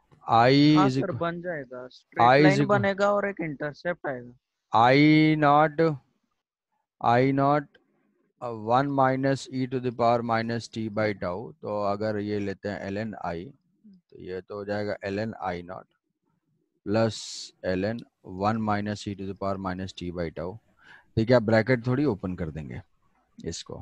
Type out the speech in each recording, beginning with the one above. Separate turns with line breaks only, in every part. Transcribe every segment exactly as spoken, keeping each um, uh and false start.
आई
हाँ
is
sir
equal
बन जाएगा, straight
I is
line
equal
बनेगा और एक इंटरसेप्ट आएगा।
I not I not one minus E to the power minus T by tau. तो अगर ये लेते हैं एल एन आई, तो ये तो हो जाएगा L N I not plus L N one minus E to the power minus T by tau. ठीक है, ब्रैकेट थोड़ी ओपन कर देंगे इसको,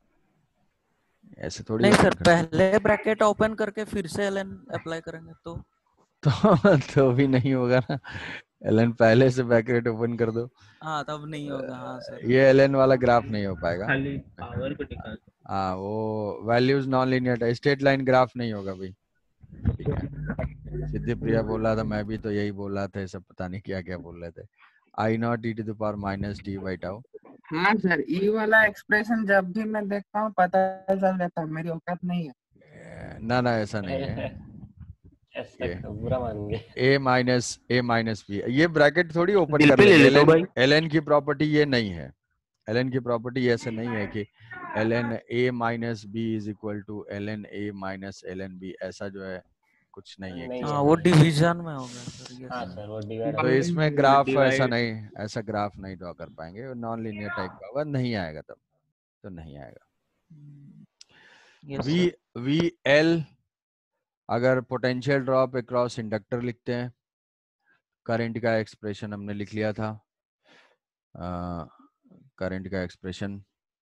ऐसे थोड़ी
नहीं
ओपन
सर,
कर देंगे।
पहले ब्रैकेट ओपन करके फिर से एलन अप्लाई करेंगे तो।
तो तो भी नहीं होगा ना, एल एन पहले से ब्रैकेट ओपन कर दो।
हाँ तब नहीं होगा, हाँ सर।
ये एल एन वाला ग्राफ नहीं हो पाएगा।
खाली पावर को निकाल।
हाँ, वो values non linear, straight line graph नहीं होगा भाई। ठीक है, सिद्धि प्रिया बोल रहा था, मैं भी तो यही बोल रहा था, ये सब पता नहीं क्या क्या बोल रहे थे। I not E to the power minus T by tau.
हाँ सर, ई वाला एक्सप्रेशन जब भी मैं देखता हूँ पता चल जाता है मेरी औकात नहीं है।
ना ना, ऐसा नहीं है।
ऐसा
ये
बुरा मान गए।
A minus A minus B, ये ब्रैकेट थोड़ी ओपन
दिल
कर
पे ले
लेंगे।
लेते
एल
हो
एन
भाई।
एल एन की प्रॉपर्टी ये नहीं है। एल एन की प्रॉपर्टी ऐसे नहीं है कि L N A minus B is equal to L N A minus L N B, ऐसा जो है कुछ नहीं है
नहीं
किसी
हाँ
है
वो
में।
नहीं है।
डिवीजन में होगा सर ये
हाँ
सब।
सर वो डिवाइड
तो इसमें ग्राफ ऐसा
डिवाइड।
नहीं, ऐसा ग्राफ नहीं ड्रॉ कर पाएंगे, नॉन लीनियर टाइप का होगा, नहीं आएगा तब, तो नहीं आएगा।
Yes
V
sir.
V L, अगर पोटेंशियल ड्रॉप अक्रॉस इंडक्टर लिखते हैं, करंट का एक्सप्रेशन हमने लिख लिया था। करंट का expression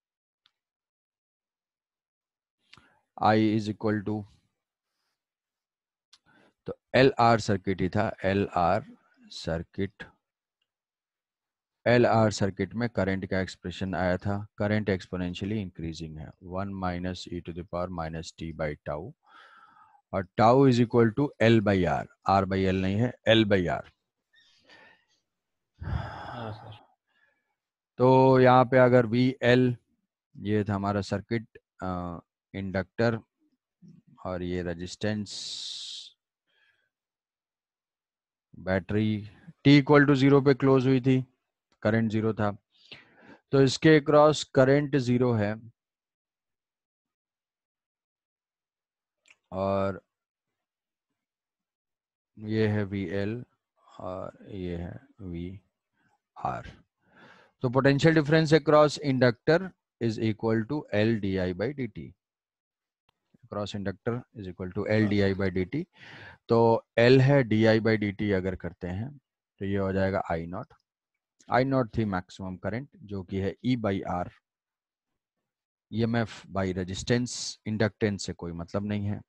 I is equal to, तो एल आर सर्किट ही था, L R circuit, L R circuit में करंट का एक्सप्रेशन आया था, करंट एक्सपोनेंशियली इंक्रीजिंग है, one minus E to the power minus T by tau, और tau is equal to L by R, R by L नहीं है, L by R.
हाँ sir.
तो यहाँ पे अगर वी एल, ये था हमारा सर्किट, इंडक्टर, और ये resistance, battery, T equal to zero पे क्लोज हुई थी, करंट जीरो था, तो इसके अक्रॉस करंट जीरो है, और ये है वी एल और ये है वी आर। तो potential difference across inductor is equal to L D I by D T, across inductor is equal to L D I by D T. तो L है D I by D T, अगर करते हैं तो ये हो जाएगा आई नॉट, आई नॉट थी मैक्सिमम करंट जो कि है E by R, E M F by resistance, inductance से कोई मतलब नहीं है,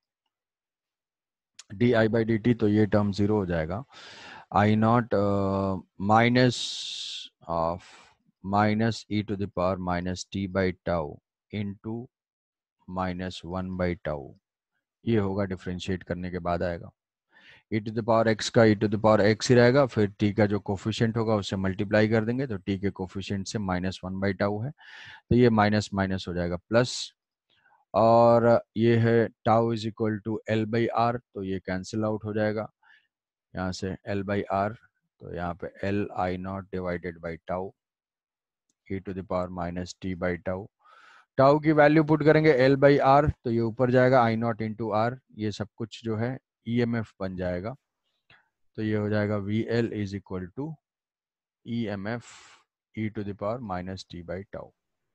D I by D T, तो ये टर्म जीरो हो जाएगा। I not minus of minus E to the power minus T by tau into minus one by tau, ये होगा डिफ्रेंशिएट करने के बाद आएगा। e to the power x का e to the power x ही रहेगा, फिर t का जो कोफिशिएंट होगा उससे मल्टीप्लाई कर देंगे, तो t के कोफिशिएंट से माइनस वन बाई टाउ है, तो ये माइनस माइनस हो जाएगा प्लस, और ये है tau is equal to L by R, तो ये कैंसिल आउट हो जाएगा यहाँ से एल बाई आर, तो यहाँ पे L I not divided by tau E to the power minus T by tau, tau की वैल्यू पुट करेंगे एल बाई आर, तो ये ऊपर जाएगा आई नॉट इंटू आर, ये सब कुछ जो है ई एम एफ बन जाएगा, तो ये हो जाएगा V L is equal to E M F E to the power minus T by tau.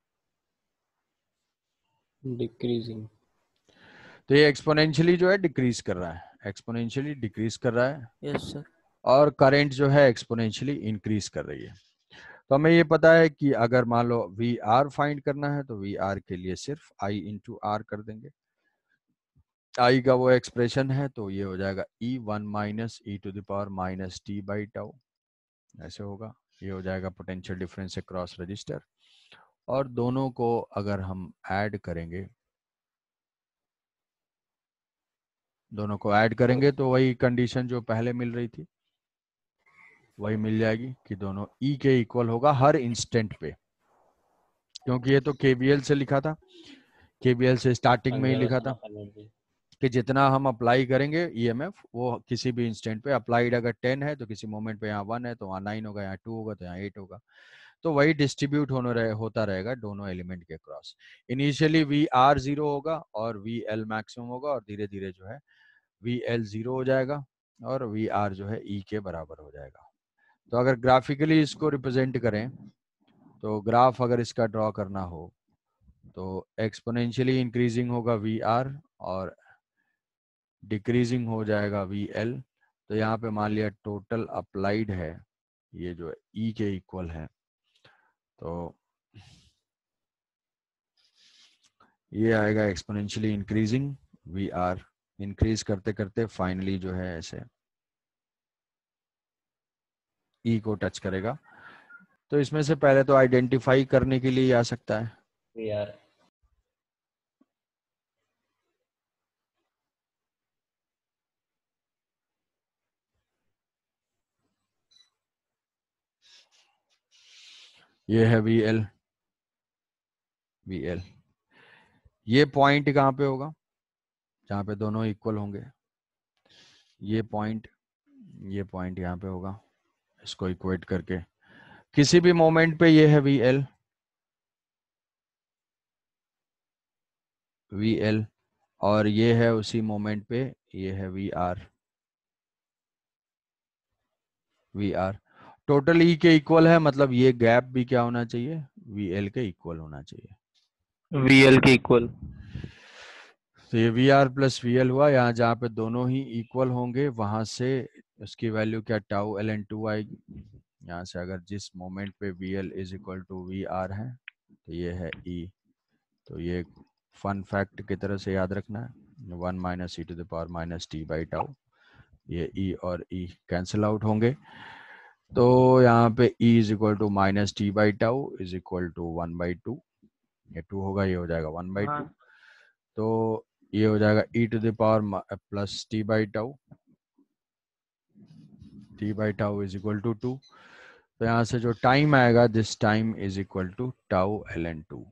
Decreasing.
तो ये एक्सपोनेंशियली जो है डिक्रीज कर रहा है, एक्सपोनेंशियली डिक्रीज कर रहा है,
यस सर।
और करंट जो है एक्सपोनेंशियली इंक्रीज कर रही है। तो हमें ये पता है कि अगर मान लो वी आर फाइंड करना है, तो वी आर के लिए सिर्फ आई इंटू आर कर देंगे, आई का वो एक्सप्रेशन है, तो ये हो जाएगा E one minus E to the power minus T by tau, ऐसे होगा, ये हो जाएगा पोटेंशियल डिफरेंस अक्रॉस रजिस्टर, और दोनों को अगर हम ऐड करेंगे, दोनों को ऐड करेंगे तो वही कंडीशन जो पहले मिल रही थी वही मिल जाएगी, कि दोनों ई के इक्वल होगा हर इंस्टेंट पे, क्योंकि ये तो केवीएल से लिखा था, केवीएल से स्टार्टिंग में ही लिखा था कि जितना हम अप्लाई करेंगे ईएमएफ वो किसी भी इंस्टेंट पे अप्लाइड, अगर टेन है तो किसी मोमेंट पे यहाँ वन है तो वहाँ नाइन होगा, यहाँ टू होगा तो यहाँ एट होगा, तो वही डिस्ट्रीब्यूट होने रहे होता रहेगा दोनों एलिमेंट के cross. Initially V R zero होगा और वी एल मैक्सिमम होगा, और धीरे धीरे जो है वी एल जीरो हो जाएगा, और वी आर जो है ई के बराबर हो जाएगा। तो अगर ग्राफिकली इसको रिप्रेजेंट करें तो ग्राफ अगर इसका ड्रॉ करना हो तो एक्सपोनेंशियली इंक्रीजिंग होगा वी आर और डिक्रीजिंग हो जाएगा वी एल। तो यहाँ पे मान लिया टोटल अप्लाइड है ये जो ई के इक्वल है, तो ये आएगा exponentially increasing V R, increase करते करते फाइनली जो है ऐसे ई को टच करेगा। तो इसमें से पहले तो आइडेंटिफाई करने के लिए आ सकता है
वी आर
ये है वी एल, वी एल ये पॉइंट कहाँ पे होगा जहाँ पे दोनों इक्वल होंगे, ये पॉइंट ये पॉइंट यहाँ पे होगा। इसको इक्वेट करके किसी भी मोमेंट पे ये है वी एल, वी एल और ये है उसी मोमेंट पे ये है V R, V R total E के इक्वल है, मतलब ये गैप भी क्या होना चाहिए वी एल के इक्वल होना चाहिए,
वी एल के इक्वल।
तो ये V R plus V L हुआ। यहाँ जहाँ पे दोनों ही इक्वल होंगे वहां से उसकी वैल्यू क्या टाउ एल एन टू आएगी। यहाँ से अगर जिस मोमेंट पे V L is equal to V R है तो ये है ई। तो ये फन फैक्ट की तरह से याद रखना है, one minus E to the power minus T by tau, ये ई और ई कैंसिल आउट होंगे। तो यहाँ पे E is equal to minus T by tau is equal to one by two, ये टू होगा ये हो जाएगा वन बाई टू। तो ये हो जाएगा E to the power plus T by tau, T by tau is equal to two. तो यहाँ से जो टाइम आएगा this time is equal to tau L N two.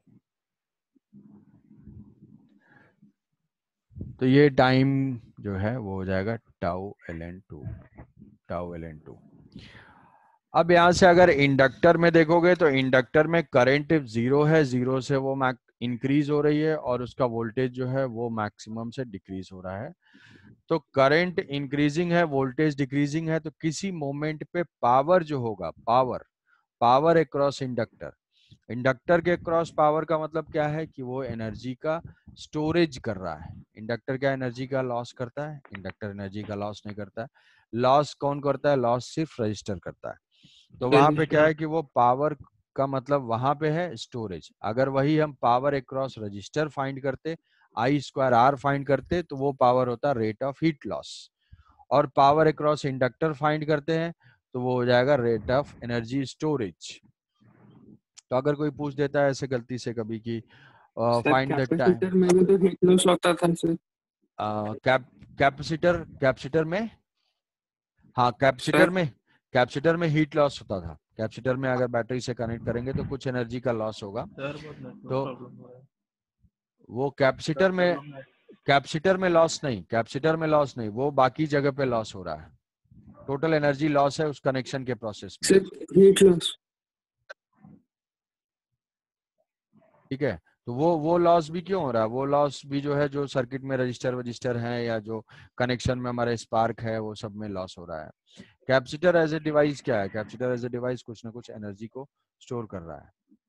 तो ये टाइम जो है वो हो जाएगा tau L N two, tau L N two. अब यहाँ से अगर इंडक्टर में देखोगे तो इंडक्टर में करंट जीरो है, जीरो से वो इंक्रीज हो रही है और उसका वोल्टेज जो है वो मैक्सिमम से डिक्रीज हो रहा है। तो करंट इंक्रीजिंग है, वोल्टेज डिक्रीजिंग है, तो किसी मोमेंट पे पावर जो होगा, power power across inductor, inductor के क्रॉस पावर का मतलब क्या है कि वो एनर्जी का स्टोरेज कर रहा है। इंडक्टर क्या एनर्जी का लॉस करता है, इंडक्टर एनर्जी का लॉस नहीं करता है। लॉस कौन करता है, लॉस सिर्फ रजिस्टर करता है। तो वहां पे क्या है कि वो पावर का मतलब वहां पे है स्टोरेज। अगर वही हम पावर अक्रॉस रजिस्टर फाइंड करते, आई स्क्वायर आर फाइंड करते, तो वो पावर होता रेट ऑफ हीट लॉस। और पावर अक्रॉस इंडक्टर फाइंड करते हैं तो वो हो जाएगा रेट ऑफ एनर्जी स्टोरेज। तो अगर कोई पूछ देता है ऐसे गलती से कभी कि फाइंड द टाइम,
कैपेसिटर में भी तो हीट लॉस होता था सर।
कैप कैपेसिटर कैपेसिटर में, हाँ कैपेसिटर
सर
में कैपेसिटर में हीट लॉस होता था। कैपेसिटर में अगर बैटरी से कनेक्ट करेंगे तो कुछ एनर्जी का लॉस होगा। तो वो कैपेसिटर में कैपेसिटर में लॉस नहीं, कैपेसिटर में लॉस नहीं, वो बाकी जगह पे लॉस हो रहा है। टोटल एनर्जी लॉस है उस कनेक्शन के प्रोसेस में,
सर हीट लॉस।
ठीक है। तो वो वो लॉस भी क्यों हो रहा है, वो लॉस भी जो है जो सर्किट में रजिस्टर वजिस्टर है या जो कनेक्शन में हमारे स्पार्क है वो सब में लॉस हो रहा है। कैपेसिटर एज ए डिवाइस क्या है, कैपेसिटर एज ए डिवाइस कुछ ना कुछ एनर्जी को स्टोर कर रहा है।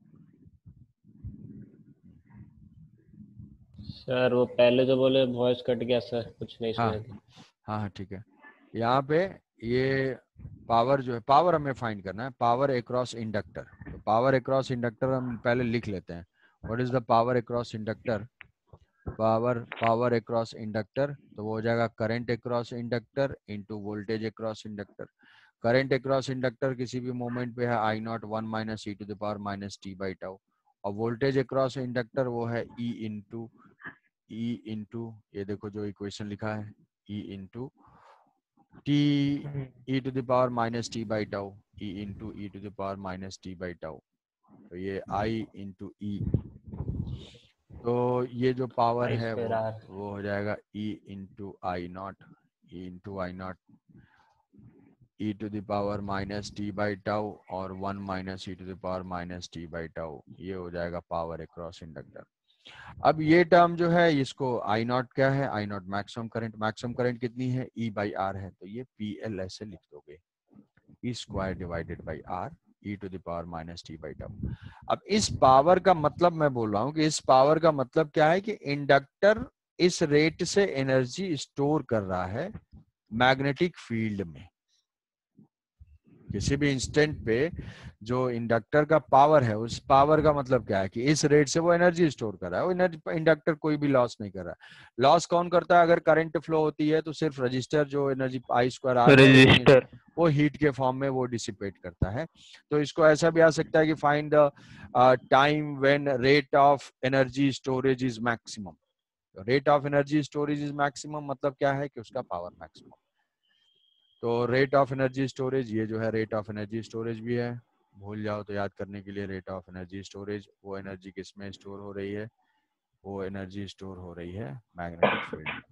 सर वो पहले जो बोले वॉइस कट गया सर, कुछ नहीं
हाँ
सुना था।
हाँ हाँ ठीक है। यहाँ पे ये पावर जो है, पावर हमें फाइंड करना है, पावर अक्रॉस इंडक्टर। तो पावर अक्रॉस इंडक्टर हम पहले लिख लेते हैं। What is the power across inductor, power power across inductor, तो वो हो जाएगा current across inductor into voltage across inductor. Current across inductor किसी भी मोमेंट पे है I not one minus E to the power minus T by tau, और voltage across inductor वो है ई इंटू ई इंटू ये देखो जो इक्वेशन लिखा है e into t e to the power minus T by tau, e into e to the power minus T by tau. तो ये आई इंटू ई, तो ये जो पावर
आई
है वो
स्क्वायर आर।
वो हो जाएगा e into I not, e into I not E to the power minus T by tau और one minus E to the power minus T by tau, ये हो जाएगा पावर अक्रॉस इंडक्टर। अब ये term जो है इसको आई नॉट क्या है, I naught maximum current, maximum current कितनी है, ई बाई आर है, तो ये पी एल ऐसे लिख दोगे, e square divided by R E to the power minus T by tau. अब इस पावर का मतलब मैं बोल रहा हूं कि इस पावर का मतलब क्या है कि इंडक्टर इस रेट से एनर्जी स्टोर कर रहा है मैग्नेटिक फील्ड में। किसी भी इंस्टेंट पे जो इंडक्टर का पावर है, उस पावर का मतलब क्या है कि इस रेट से वो एनर्जी स्टोर कर रहा है। वो एनर्जी इंडक्टर कोई भी लॉस नहीं कर रहा है। लॉस कौन करता है, अगर करंट फ्लो होती है तो सिर्फ रजिस्टर जो energy I square R
register
वो हीट के फॉर्म में वो डिसिपेट करता है। तो इसको ऐसा भी आ सकता है कि find the time when rate of energy storage is maximum. Rate of energy storage is maximum मतलब क्या है कि उसका पावर मैक्सिमम। तो रेट ऑफ एनर्जी स्टोरेज, ये जो है रेट ऑफ एनर्जी स्टोरेज भी है, भूल जाओ तो याद करने के लिए रेट ऑफ एनर्जी स्टोरेज, वो एनर्जी किस में स्टोर हो रही है, वो एनर्जी स्टोर हो रही है मैग्नेटिक फील्ड में।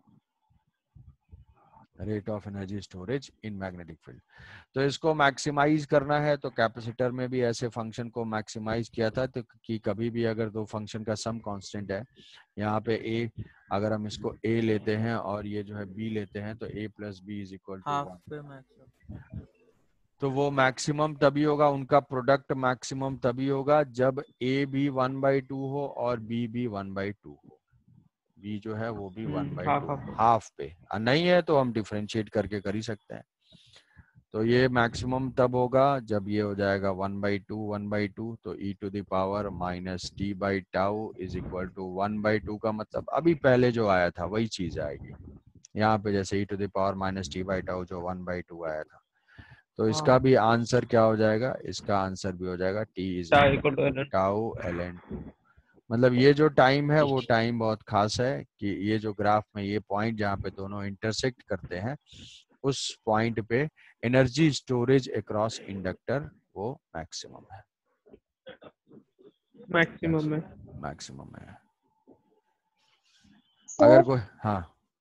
Rate of energy storage in magnetic field. तो इसको मैक्सिमाइज करना है तो कैपेसिटर में भी ऐसे फंक्शन को मैक्सिमाइज किया था, तो कि कभी भी अगर दो फंक्शन का सम कांस्टेंट है, यहाँ पे ए अगर हम इसको a लेते हैं और ये जो है b लेते हैं तो a plus B is equal to
half
one,
पे मैक्सिमम।
तो वो मैक्सिमम तभी होगा, उनका प्रोडक्ट मैक्सिमम तभी होगा जब a भी वन बाई टू हो और b भी वन बाई टू हो। b जो है वो भी वन बाई टू हाफ पे, और नहीं है तो हम डिफरेंशिएट करके कर ही सकते हैं। तो ये मैक्सिमम तब होगा जब ये हो जाएगा one by two one by two, तो e to the power minus T by tau is equal to one by two का मतलब अभी पहले जो आया था वही चीज आएगी यहाँ पे, जैसे e to the power minus T by tau जो वन बाई टू आया था। तो इसका भी आंसर क्या हो जाएगा, इसका आंसर भी हो जाएगा t is equal to tau L N two. मतलब ये जो टाइम है वो टाइम बहुत खास है कि ये जो ग्राफ में ये पॉइंट जहाँ पे दोनों इंटरसेक्ट करते हैं, उस पॉइंट पे एनर्जी स्टोरेज अक्रॉस इंडक्टर वो मैक्सिमम है,
मैक्सिमम में
मैक्सिमम है।
सर
अगर कोई हाँ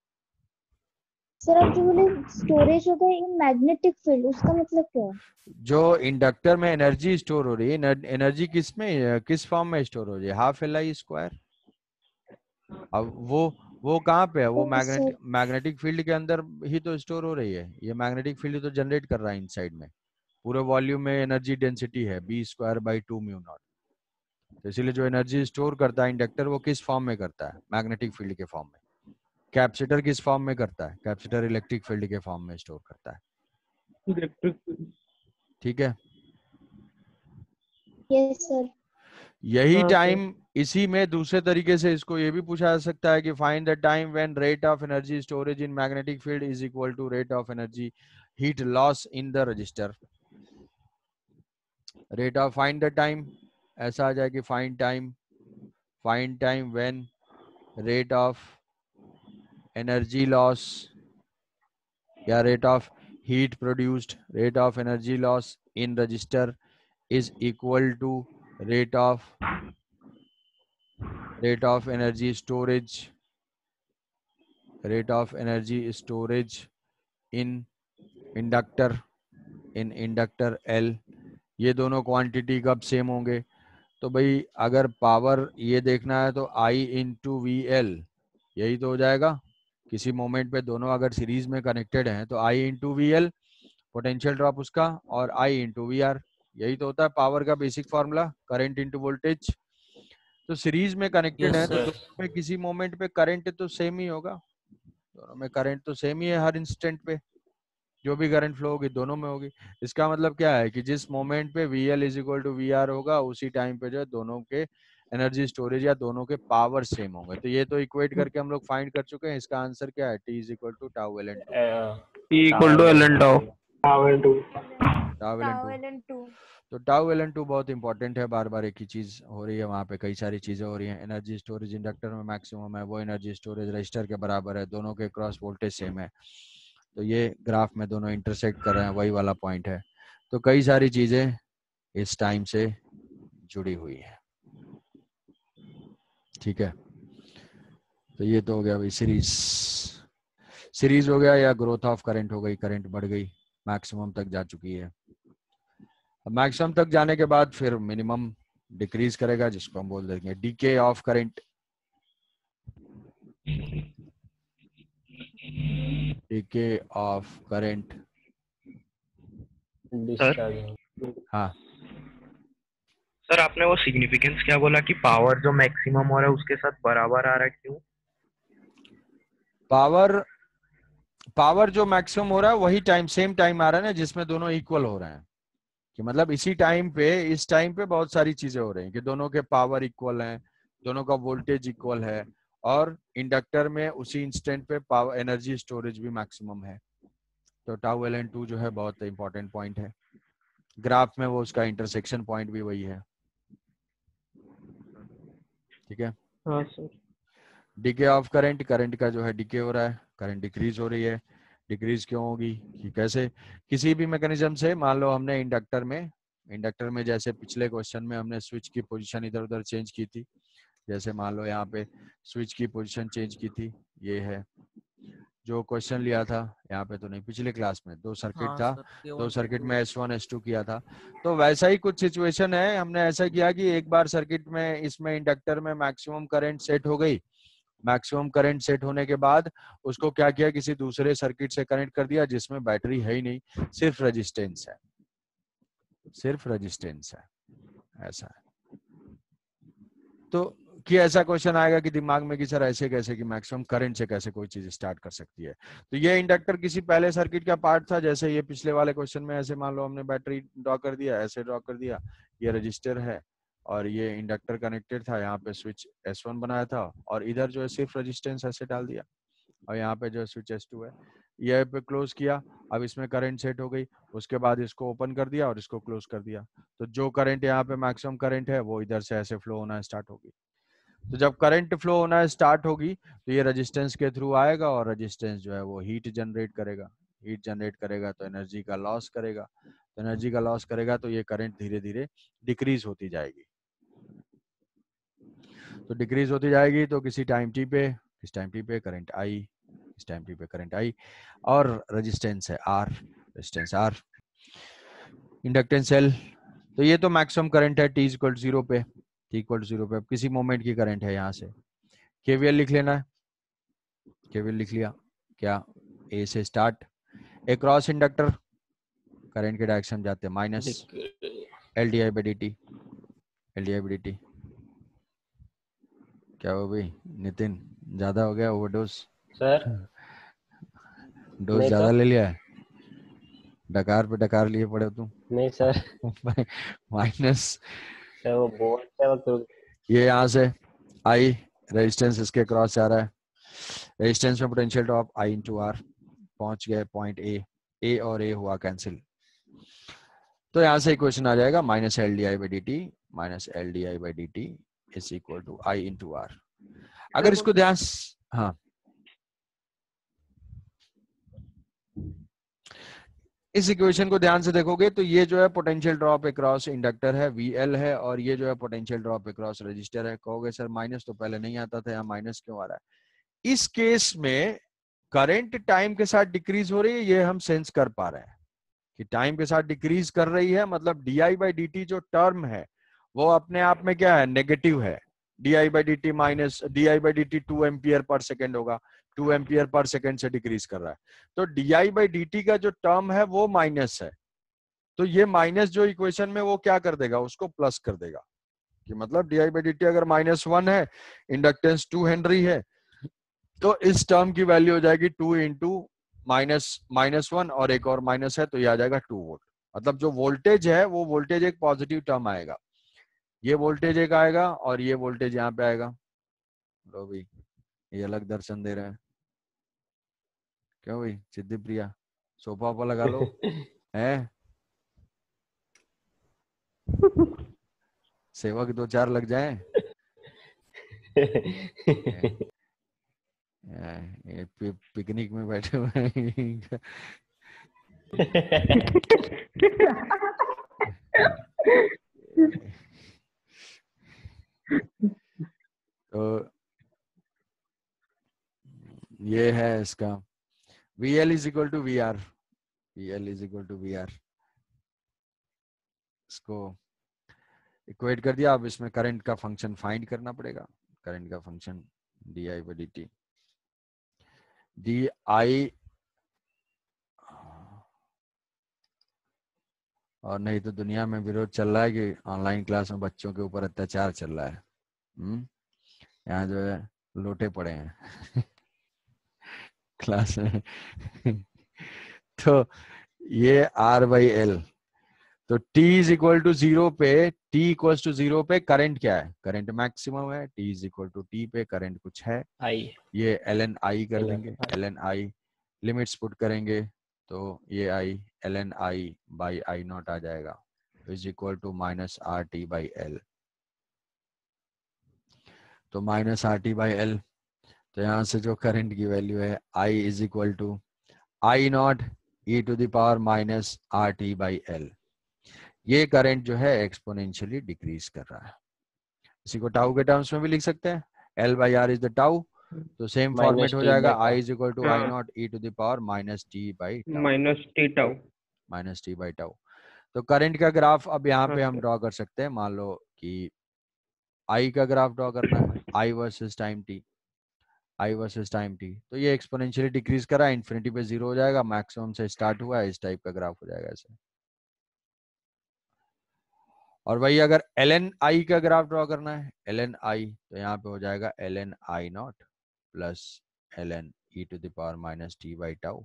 सर आप जो बोले स्टोरेज होता है इन मैग्नेटिक फील्ड, उसका मतलब क्या है?
जो इंडक्टर में एनर्जी स्टोर हो रही है, एनर्जी किस में किस फॉर्म में स्टोर हो रही है, हाफ एल आई स्क्वायर। अब वो वो कहाँ पे है, वो मैग्नेटिक मैग्नेटिक फील्ड के अंदर ही तो स्टोर हो रही है। ये मैग्नेटिक फील्ड तो जनरेट कर रहा है इनसाइड में, पूरे वॉल्यूम में एनर्जी डेंसिटी है B square by two mu naught. तो इसीलिए जो एनर्जी स्टोर करता है इंडक्टर वो किस फॉर्म में करता है, मैग्नेटिक फील्ड के फॉर्म में। कैपेसिटर किस फॉर्म में करता है, कैपेसिटर इलेक्ट्रिक फील्ड के फॉर्म में स्टोर करता है।
इलेक्ट्रिक,
ठीक है,
यस सर।
यही
हाँ,
टाइम इसी में दूसरे तरीके से इसको ये भी पूछा जा सकता है कि find the time when rate of energy storage in magnetic field is equal to rate of energy heat loss in the register. Rate of find the time ऐसा आ जाए कि find time find time when rate of energy loss या rate of heat produced, rate of energy loss in register is equal to rate of rate of energy storage rate of energy storage in inductor in inductor L। ये दोनों quantity कब same होंगे, तो भाई अगर power ये देखना है तो I इंटू वी एल, यही तो हो जाएगा। किसी मोमेंट पे दोनों अगर सीरीज में कनेक्टेड हैं तो I into V L potential drop उसका, और I इंटू वी आर, यही तो होता है पावर का basic formula, current into voltage. तो सीरीज में कनेक्टेड
Yes,
है तो
sir.
दोनों में किसी मोमेंट पे करंट तो सेम ही होगा, दोनों में करंट तो सेम ही है हर इंस्टेंट पे, जो भी करंट फ्लो होगी दोनों में होगी। इसका मतलब क्या है कि जिस मोमेंट पे V L is equal to V R होगा उसी टाइम पे जो है दोनों के एनर्जी स्टोरेज या दोनों के पावर सेम होंगे। तो ये तो इक्वेट करके हम लोग फाइंड कर चुके हैं। इसका आंसर क्या है, T is equal to tau L N two,
equal to L N tau
tau L N two.
Two.
तो टाउ एल एन टू बहुत इंपॉर्टेंट है, बार बार एक ही चीज हो रही है, वहां पे कई सारी चीजें हो रही हैं। एनर्जी स्टोरेज इंडक्टर में मैक्सिमम है, वो एनर्जी स्टोरेज रजिस्टर के बराबर है, दोनों के क्रॉस वोल्टेज सेम है। तो ये ग्राफ में दोनों इंटरसेक्ट कर रहे हैं, वही वाला पॉइंट है। तो कई सारी चीजें इस टाइम से जुड़ी हुई है। ठीक है, तो ये तो हो गया भाई सीरीज सीरीज हो गया, या ग्रोथ ऑफ करंट हो गई, करंट बढ़ गई, मैक्सिमम तक जा चुकी है। मैक्सिमम तक जाने के बाद फिर मिनिमम डिक्रीज करेगा, जिसको हम बोल देंगे decay of current. Decay of current.
Discharge.
हाँ
सर आपने वो सिग्निफिकेंस क्या बोला कि पावर जो मैक्सिमम हो रहा है उसके साथ बराबर आ रहा है, क्यों?
पावर पावर जो मैक्सिमम हो रहा है वही टाइम सेम टाइम आ रहा है ना जिसमें दोनों इक्वल हो रहे हैं, कि मतलब इसी टाइम पे इस टाइम पे बहुत सारी चीजें हो रही हैं कि दोनों के पावर इक्वल हैं, दोनों का वोल्टेज इक्वल है, और इंडक्टर में उसी इंस्टेंट पे पावर एनर्जी स्टोरेज भी मैक्सिमम है। तो टाउ एल एन टू जो है बहुत इंपॉर्टेंट पॉइंट है। ग्राफ में वो उसका इंटरसेक्शन पॉइंट भी वही है। ठीक है।
हाँ sir.
Decay of current, current का जो है डीके हो रहा है, करंट डिक्रीज हो रही है। डिक्रीज क्यों होगी कि कैसे, किसी भी मैकेनिज्म से, मान लो हमने इंडक्टर में इंडक्टर में जैसे पिछले क्वेश्चन में हमने स्विच की पोजीशन इधर उधर चेंज की थी, जैसे मान लो यहाँ पे स्विच की पोजीशन चेंज की थी, ये है जो क्वेश्चन लिया था, यहाँ पे तो नहीं, पिछले क्लास में दो सर्किट
हाँ
था,
सर, के
दो
वन
सर्किट
के
में
two.
S one S two किया था। तो वैसा ही कुछ सिचुएशन है, हमने ऐसा किया कि एक बार सर्किट में इसमें इंडक्टर में मैक्सिमम करंट सेट हो गई, मैक्सिमम करंट सेट होने के बाद उसको क्या किया, किसी दूसरे सर्किट से कनेक्ट कर दिया जिसमें बैटरी है ही नहीं, सिर्फ रेजिस्टेंस है, सिर्फ रेजिस्टेंस है, ऐसा है। तो कि ऐसा क्वेश्चन आएगा कि दिमाग में कि सर ऐसे कैसे, कि मैक्सिमम करंट से कैसे कोई चीज स्टार्ट कर सकती है। तो ये इंडक्टर किसी पहले सर्किट का पार्ट था, जैसे ये पिछले वाले क्वेश्चन में ऐसे मान लो हमने बैटरी ड्रॉ कर दिया, ऐसे ड्रॉ कर दिया, ये रजिस्टर है और ये इंडक्टर कनेक्टेड था, यहाँ पे स्विच एस वन बनाया था और इधर जो है सिर्फ रेजिस्टेंस ऐसे डाल दिया, और यहाँ पे जो है स्विच एस टू है, ये पे क्लोज किया। अब इसमें करंट सेट हो गई, उसके बाद इसको ओपन कर दिया और इसको क्लोज कर दिया। तो जो करंट यहाँ पे मैक्सिमम करंट है वो इधर से ऐसे फ्लो होना स्टार्ट होगी। तो जब करंट फ्लो होना स्टार्ट होगी तो ये रेजिस्टेंस के थ्रू आएगा और रेजिस्टेंस जो है वो हीट जनरेट करेगा, हीट जनरेट करेगा तो एनर्जी का लॉस करेगा, तो एनर्जी का लॉस करेगा तो ये करंट धीरे धीरे डिक्रीज होती जाएगी। तो डिक्रीज होती जाएगी तो किसी टाइम टी पे किस टाइम टी पे करंट आई, इस टाइम टी पे करंट आई, और रेजिस्टेंस है R, resistance R, inductance L. तो ये तो मैक्सिमम करंट है टी इक्वल जीरो पे, टी इक्वल जीरो पे किसी मोमेंट की करंट है, यहाँ से केवीएल लिख लेना है, केवीएल लिख लिया, क्या ए से start, across inductor, current के डायरेक्शन जाते हैं minus L D I by D T, L D I by D T. क्या हो भाई नितिन, ज्यादा हो गया ओवरडोज?
सर
डोज
नहीं
ज्यादा
तो
ले लिया है, डकार पे डकार लिए पड़े तुम।
नहीं सर,
माइनस
सर वो बोलते वक्त
ये यहाँ से आई, रेजिस्टेंस इसके क्रॉस जा रहा है, रेजिस्टेंस में potential drop I into R, पहुंच गए पॉइंट ए, ए और ए हुआ कैंसिल। तो यहाँ से इक्वेशन आ जाएगा minus L D I by D T minus L D I by D T is equal to I into R. अगर इसको ध्यान, हाँ इस इक्वेशन को ध्यान से देखोगे तो ये जो है पोटेंशियल ड्रॉप अक्रॉस इंडक्टर है वी एल है, और ये जो है पोटेंशियल ड्रॉप अक्रॉस रजिस्टर है। कहोगे सर माइनस तो पहले नहीं आता था, यहाँ माइनस क्यों आ रहा है? इस केस में करंट टाइम के साथ डिक्रीज हो रही है, ये हम सेंस कर पा रहे हैं कि टाइम के साथ डिक्रीज कर रही है, मतलब D I by D T जो टर्म है वो अपने आप में क्या है, नेगेटिव है। D I by D T minus D I by D T two ampere per second होगा, टू एम्पियर पर सेकेंड से डिक्रीज कर रहा है, तो D I by D T का जो टर्म है वो माइनस है। तो ये माइनस जो इक्वेशन में वो क्या कर देगा, उसको प्लस कर देगा, कि मतलब D I by D T अगर माइनस वन है, इंडक्टेंस टू हेनरी है, तो इस टर्म की वैल्यू हो जाएगी two into minus minus one, और एक और माइनस है तो ये आ जाएगा टू वोल्ट। मतलब जो वोल्टेज है वो वोल्टेज एक पॉजिटिव टर्म आएगा, ये वोल्टेज एक आएगा और ये वोल्टेज यहाँ पे आएगा। लो भाई ये अलग दर्शन दे रहे हैं, क्यों भाई सिद्धि प्रिया, सोफा पर लगा लो है, सेवक दो चार लग जाए। ये पि, पिकनिक में बैठे हुए हैं। तो ये है इसका V L is equal to V R, V L is equal to V R. इसको इक्वेट कर दिया। अब इसमें करंट का फंक्शन फाइंड करना पड़ेगा। करंट का function D I by D T, D I, और नहीं तो दुनिया में विरोध चल रहा है कि ऑनलाइन क्लास में बच्चों के ऊपर अत्याचार चल रहा है। हम्म यहाँ जो है लोटे पड़े हैं क्लास में तो ये R बाई एल, तो T is equal to zero पे, T इक्वल टू जीरो पे करंट क्या है? करंट मैक्सिमम है। T is equal to T पे करंट कुछ है,
आई
ये ln I कर
ln
देंगे।
I.
ln I limits put करेंगे तो ये I ln I by I naught आ जाएगा, is equal to minus R T by L. तो minus R T by L, तो यहाँ से जो करंट की वैल्यू है I is equal to I not E to the power minus R T by L. ये करंट जो है एक्सपोनेंशियली डिक्रीज कर रहा है। इसी को टाउ के टर्म्स में भी लिख सकते हैं, L by R is the tau, तो सेम
Minus
फॉर्मेट हो
t
जाएगा,
by
I
tau.
Is equal to I not E to the power minus T by
minus t tau.
Minus T by tau. तो current का graph अब यहाँ पे
हाँ
हम
सर।
ड्रॉ कर सकते हैं। मान लो कि आई का ग्राफ ड्रॉ करना है, I versus time t, I versus time t, तो ये एक्सपोनेंशियली डिक्रीज करा, इन्फिनिटी पे जीरो हो जाएगा, मैक्सिमम से स्टार्ट हुआ है, इस टाइप का ग्राफ हो जाएगा ऐसे। और वही अगर ln I का ग्राफ ड्रॉ करना है, ln I, तो यहाँ पे हो जाएगा ln I naught plus ln e to the power minus T by tau.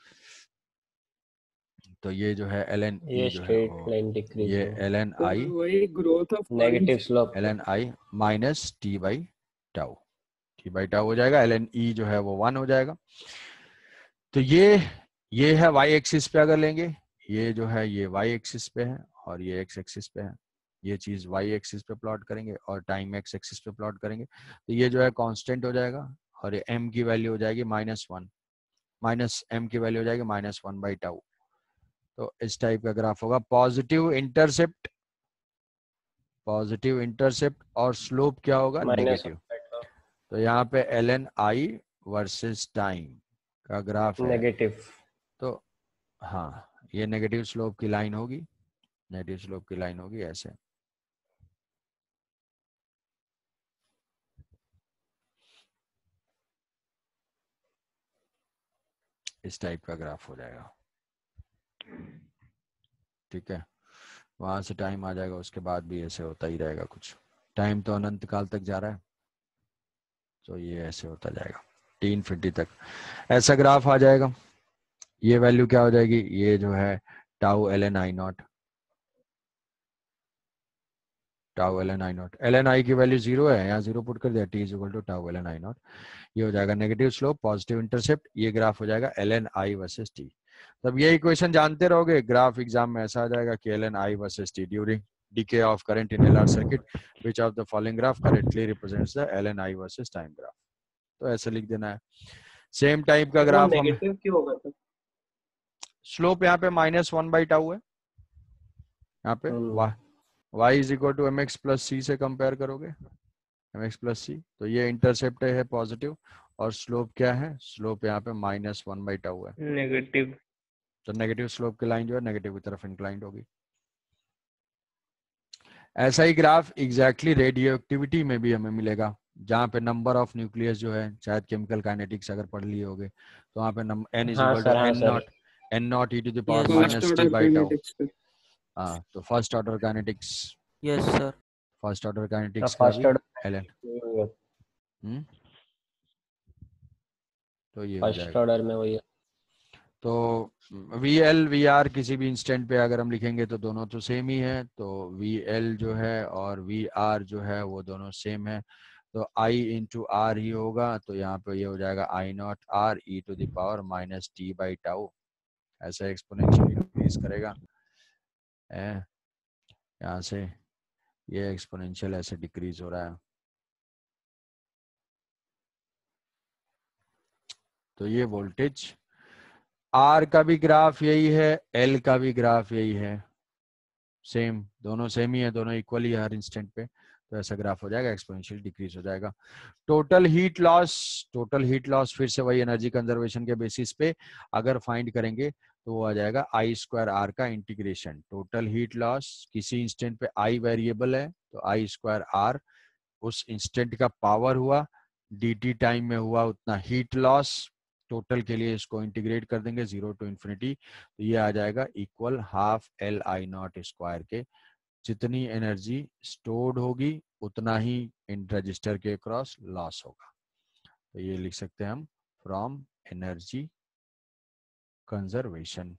तो ये जो है ln
ये
e जो है
स्ट्रेट
वो,
लाइन डिक्रीज
ये
हो,
ln I
वही growth of
negative slope
ln I minus T by tau, T by tau हो जाएगा, ln e जो है वो वन हो जाएगा। तो ये ये है y एक्सिस पे अगर लेंगे, ये जो है ये y एक्सिस पे है और ये x एक्सिस पे है, ये चीज y एक्सिस पे प्लॉट करेंगे और टाइम x एक्सिस पे प्लॉट करेंगे, तो ये जो है कांस्टेंट हो जाएगा और ये m की वैल्यू हो जाएगी माइनस वन, माइनस m की वैल्यू हो जाएगी माइनस वन बाई टाउ। तो इस टाइप का ग्राफ होगा। पॉजिटिव इंटरसेप्ट, पॉजिटिव इंटरसेप्ट और स्लोप क्या होगा?
Minus
negative. तो यहाँ पे ln I वर्सेस टाइम का ग्राफ है,
नेगेटिव।
तो हाँ ये नेगेटिव स्लोप की लाइन होगी, नेगेटिव स्लोप की लाइन होगी ऐसे। इस टाइप का ग्राफ हो जाएगा, ठीक है। वहां से टाइम आ जाएगा, उसके बाद भी ऐसे होता ही रहेगा कुछ, टाइम तो अनंत काल तक जा रहा है, तो ये ऐसे होता जाएगा टी इनफिनिटी तक, ऐसा ग्राफ आ जाएगा। ये वैल्यू क्या हो जाएगी? ये जो है tau L N I naught, tau L N I naught, L N I की वैल्यू जीरो है, यहाँ जीरो पुट कर दिया, t is equal to tau L N I naught. ये हो जाएगा नेगेटिव स्लोप, पॉजिटिव इंटरसेप्ट, ये ग्राफ हो जाएगा L N I versus t. तब ये इक्वेशन जानते रहोगे, ग्राफ एग्जाम में ऐसा आ जाएगा कि L N I versus t during decay of current in L R circuit, which of the following graph correctly represents the L N I versus time graph। तो ऐसे लिख देना है। सेम टाइप का ग्राफ हम,
नेगेटिव क्यों होगा sir?
Slope यहाँ पे माइनस वन बाई टाउ है, यहाँ पे y y is equal to M X plus C से कंपेयर करोगे, एम एक्स प्लस सी, तो ये इंटरसेप्ट है पॉजिटिव और स्लोप क्या है? स्लोप यहाँ पे माइनस वन बाई टाउ है,
नेगेटिव।
तो नेगेटिव स्लोप की लाइन जो है नेगेटिव की तरफ इंक्लाइंड होगी। ऐसा ही ग्राफ एग्जैक्टली रेडियो एक्टिविटी में भी हमें मिलेगा, जहाँ पे नंबर ऑफ न्यूक्लियस जो है, शायद केमिकल काइनेटिक्स अगर पढ़ लिए होगे, तो वहाँ पे N is equal to N not N not E to the power
Yes,
minus T by tau.
Kinetics.
हाँ, तो first order kinetics,
yes sir.
First order kinetics का
फर्स्ट
भी
ऑर्डर
एल एन, हम्म तो ये हो
first
जाएगा।
Order में वही है।
तो वी एल वी आर किसी भी इंस्टेंट पे अगर हम लिखेंगे तो दोनों तो सेम ही है, तो वी एल जो है और वी आर जो है वो दोनों सेम है, तो आई इंटू आर ही होगा, तो यहाँ पे ये हो जाएगा I not R E to the power minus T by tau, ऐसा एक्सपोनेंशियली इंक्रीज करेगा, यहाँ से ये एक्सपोनेंशियल ऐसे डिक्रीज हो रहा है। तो ये वोल्टेज आर का भी ग्राफ यही है, एल का भी ग्राफ यही है, सेम, दोनों सेम ही है, दोनों इक्वली है हर इंस्टेंट पे, तो ऐसा ग्राफ हो जाएगा, एक्सपोनेंशियल डिक्रीज हो जाएगा। Total heat loss, total heat loss फिर से वही एनर्जी कंजर्वेशन के बेसिस पे अगर फाइंड करेंगे तो वो आ जाएगा आई स्क्वायर आर का इंटीग्रेशन। टोटल हीट लॉस किसी इंस्टेंट पे आई वेरिएबल है तो आई स्क्वायर आर उस इंस्टेंट का पावर हुआ, dt टाइम में हुआ उतना हीट लॉस। टोटल के लिए इसको इंटीग्रेट कर देंगे जीरो टू इंफिनिटी, तो ये आ जाएगा equal half L I not square के। जितनी एनर्जी स्टोर्ड होगी उतना ही इन रजिस्टर के क्रॉस लॉस होगा। तो ये लिख सकते हैं हम from energy conservation.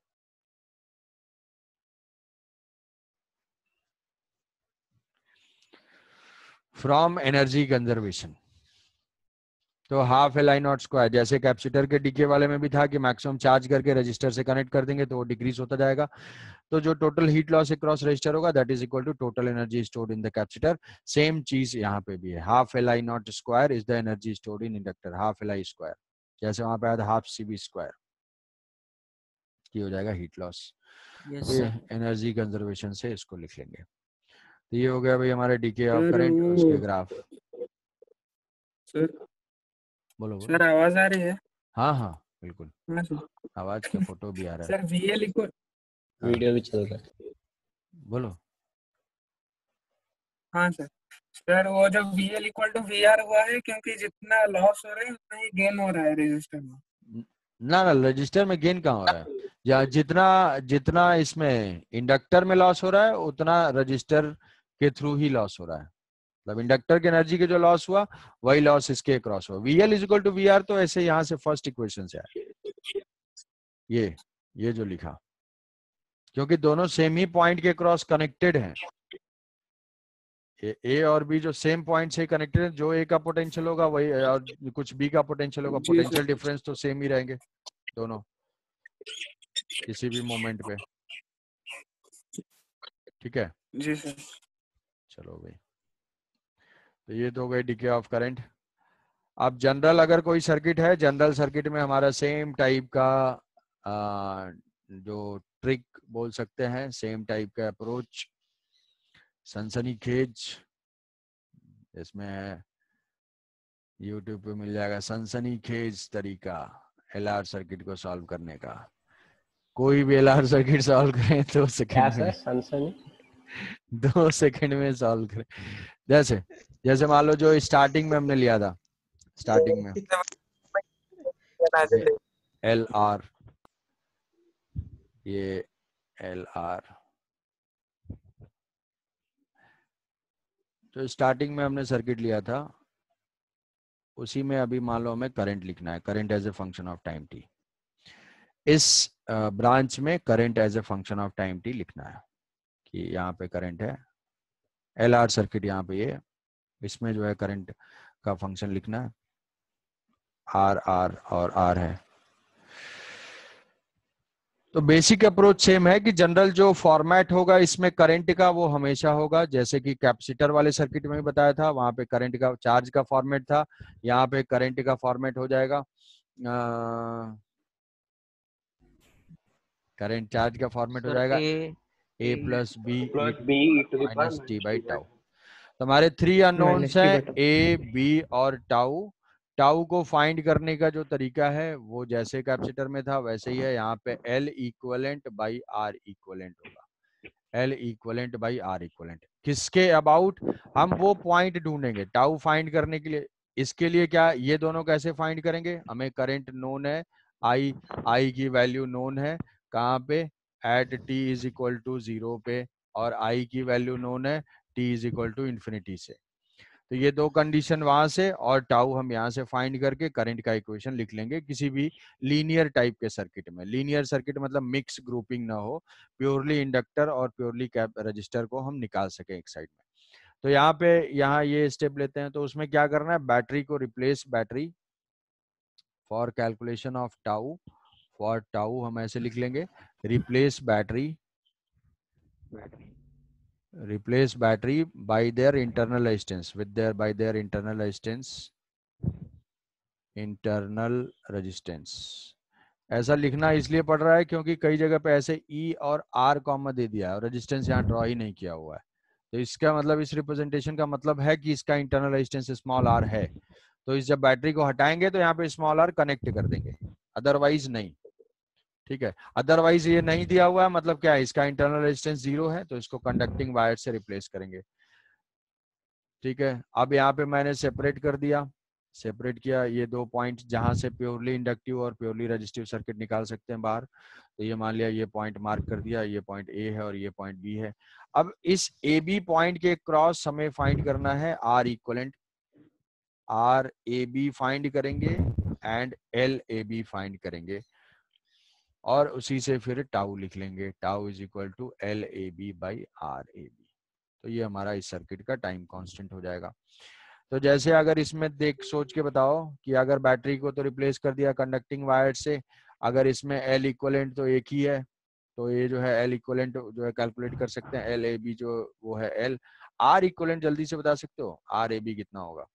From energy conservation तो half L I not square, जैसे कैपेसिटर के डीके वाले में भी था कि मैक्सिमम चार्ज करके रजिस्टर से कनेक्ट कर देंगे तो वो डिक्रीज होता जाएगा। तो जो total heat loss across register होगा that is equal to total energy stored in the capacitor. Same चीज यहाँ पे भी है, half L I not square is the energy stored in inductor, half L I square, जैसे वहां पे आया था हाफ सी बी स्क्वायर, की हो जाएगा हीट लॉस।
यस
ये
सर।
एनर्जी कंजर्वेशन से इसको लिख लेंगे। तो ये हो गया भाई हमारे डीके ऑफ
सर,
करंट,
वो-
उसके ग्राफ।
सर
बोलो बोलो।
सर आवाज आ रही है?
हाँ हाँ बिल्कुल,
हाँ सर।
आवाज का फोटो भी आ रहा है।
सर वीएल इक्वल,
वीडियो भी चल रहा है।
बोलो।
हाँ सर। सर वो जो वीएल इक्वल टू वीआर हुआ है क्योंकि जितना लॉस हो रहा है उतना ही गेन हो रहा है रजिस्टर में।
ना ना रजिस्टर में गेन कहाँ हो रहा है, या जितना जितना इसमें इंडक्टर में लॉस हो रहा है उतना रजिस्टर के थ्रू ही लॉस हो रहा है। मतलब इंडक्टर की एनर्जी के जो लॉस हुआ वही लॉस इसके क्रॉस हुआ। VL is equal to VR, तो ऐसे यहाँ से फर्स्ट इक्वेशन से आया ये ये जो लिखा, क्योंकि दोनों सेम ही पॉइंट के क्रॉस कनेक्टेड हैं। ए और बी जो सेम पॉइंट से कनेक्टेड है, जो ए का पोटेंशियल होगा वही और कुछ बी का पोटेंशियल होगा,
जी
पोटेंशियल
सर।
डिफरेंस तो सेम ही रहेंगे दोनों किसी भी मोमेंट पे। ठीक है,
जी सर।
चलो भाई, तो ये तो हो गई डीके ऑफ करंट। अब जनरल अगर कोई सर्किट है, जनरल सर्किट में हमारा सेम टाइप का आ, जो ट्रिक बोल सकते हैं, सेम टाइप का अप्रोच, सनसनीखेज, इसमें यूट्यूब पे मिल जाएगा सनसनीखेज तरीका एलआर सर्किट को सॉल्व करने का। कोई भी एलआर सर्किट सॉल्व करें दो
क्या
सेकंड
सर?
में,
सनसनी?
दो सेकंड में सॉल्व करें। जैसे जैसे मान लो जो स्टार्टिंग में हमने लिया था, स्टार्टिंग में एल आर, ये एल आर, तो स्टार्टिंग में हमने सर्किट लिया था उसी में अभी मान लो हमें करंट लिखना है, current as a function of time T. इस ब्रांच में current as a function of time T लिखना है कि यहाँ पे करंट है, एल आर सर्किट यहाँ पे ये, इसमें जो है करंट का फंक्शन लिखना है, आर आर और आर है। तो बेसिक अप्रोच सेम है कि जनरल जो फॉर्मेट होगा इसमें करंट का वो हमेशा होगा, जैसे कि कैपेसिटर वाले सर्किट में भी बताया था, वहां पे करंट का चार्ज का फॉर्मेट था, यहाँ पे करंट का फॉर्मेट हो जाएगा करंट चार्ज का फॉर्मेट हो जाएगा A plus B minus T by tau. तो हमारे थ्री अननोन्स है ए बी और टाउ। टाउ को फाइंड करने का जो तरीका है वो जैसे कैपेसिटर में था वैसे ही है, यहाँ पे L equivalent by R equivalent होगा, L equivalent by R equivalent. किसके अबाउट, हम वो पॉइंट ढूंढेंगे टाउ फाइंड करने के लिए। इसके लिए क्या, ये दोनों कैसे फाइंड करेंगे, हमें करंट नोन है, आई आई की वैल्यू नोन है, कहाँ पे, at T is equal to zero पे, और आई की वैल्यू नोन है T is equal to infinity से। तो ये दो कंडीशन वहां से और टाउ हम यहाँ से फाइंड करके करंट का इक्वेशन लिख लेंगे किसी भी लीनियर टाइप के सर्किट में। लीनियर सर्किट मतलब मिक्स ग्रुपिंग ना हो, प्योरली इंडक्टर और प्योरली कैप रजिस्टर को हम निकाल सके एक साइड में। तो यहाँ पे यहाँ ये स्टेप लेते हैं, तो उसमें क्या करना है, बैटरी को replace, battery for calculation of tau, for tau हम ऐसे लिख लेंगे, replace battery replace battery by their internal resistance with their by their internal resistance internal resistance। ऐसा लिखना इसलिए पड़ रहा है क्योंकि कई जगह पे ऐसे E और R कॉमा दे दिया है और रेजिस्टेंस यहाँ ड्रॉ ही नहीं किया हुआ है, तो इसका मतलब, इस रिप्रेजेंटेशन का मतलब है कि इसका इंटरनल रेजिस्टेंस स्मॉल आर है। तो इस जब बैटरी को हटाएंगे तो यहाँ पे स्मॉल आर कनेक्ट कर देंगे, अदरवाइज नहीं। ठीक है, अदरवाइज ये नहीं दिया हुआ है, मतलब क्या है, इसका इंटरनल रेजिस्टेंस जीरो है, तो इसको कंडक्टिंग वायर से रिप्लेस करेंगे। ठीक है, अब यहाँ पे मैंने सेपरेट कर दिया, सेपरेट किया ये दो पॉइंट जहां से प्योरली इंडक्टिव और प्योरली रेजिस्टिव सर्किट निकाल सकते हैं बाहर। तो ये मान लिया, ये पॉइंट मार्क कर दिया, ये पॉइंट ए है और ये पॉइंट बी है। अब इस ए बी पॉइंट के क्रॉस हमें फाइंड करना है R equivalent, R A B find करेंगे and L A B find करेंगे, और उसी से फिर टाउ लिख लेंगे, tau is equal to L A B by R A B. तो ये हमारा इस सर्किट का टाइम कांस्टेंट हो जाएगा। तो जैसे अगर इसमें देख सोच के बताओ कि अगर बैटरी को तो रिप्लेस कर दिया कंडक्टिंग वायर से, अगर इसमें एल इक्वलेंट तो एक ही है, तो ये जो है एल इक्वलेंट जो है कैलकुलेट कर सकते हैं, एल ए बी जो वो है एल। आर इक्वलेंट जल्दी से बता सकते हो, आर ए बी कितना होगा?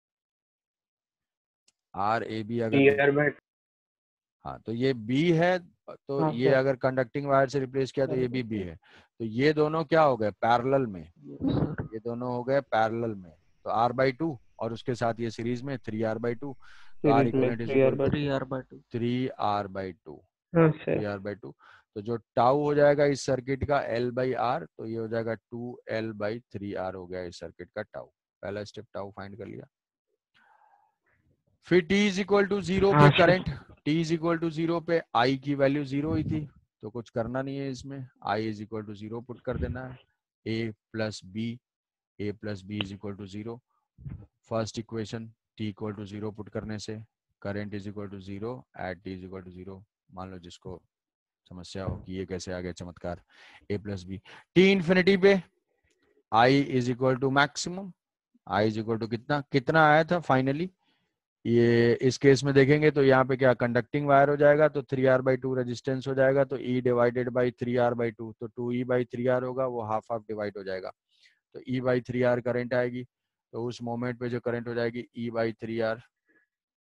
आर ए बी अगर, हाँ तो ये बी है, तो
हाँ,
ये
सर।
अगर कंडक्टिंग वायर से रिप्लेस किया तो ये भी बी है, तो ये दोनों क्या हो गए पैरेलल में, ये दोनों हो गए पैरेलल में। तो आर बाई टू और उसके साथ ये सीरीज में थ्री आर बाई टू, तो R equivalent is equal to
three R by two
three R by two,
हाँ,
three
sir.
R by two. तो जो टाउ हो जाएगा इस सर्किट का एल बाई आर, तो ये हो जाएगा two L by three R हो गया इस सर्किट का टाउ। पहला स्टेप टाउ फाइंड कर लिया। फिर t is equal to zero पे
हाँ, sir.
Current, t is equal to zero पे I की वैल्यू जीरो ही थी, तो कुछ करना नहीं है इसमें, I is equal to zero put कर देना है, a plus B, a plus B is equal to zero. First equation t equal to zero put करने से current is equal to zero at t is equal to zero. मान लो जिसको समस्या हो कि ये कैसे आ गया चमत्कार, a plus B. t infinity पे I is equal to maximum, I is equal to कितना कितना आया था फाइनली, ये इस केस में देखेंगे तो यहाँ पे क्या कंडक्टिंग वायर हो जाएगा, तो three R by two resistance हो जाएगा, तो E divided by three R by two, तो two E by three R होगा, वो हाफ हाफ डिवाइड हो जाएगा, तो E by three R current आएगी। तो उस मोमेंट पे जो करंट हो जाएगी E बाई थ्री आर,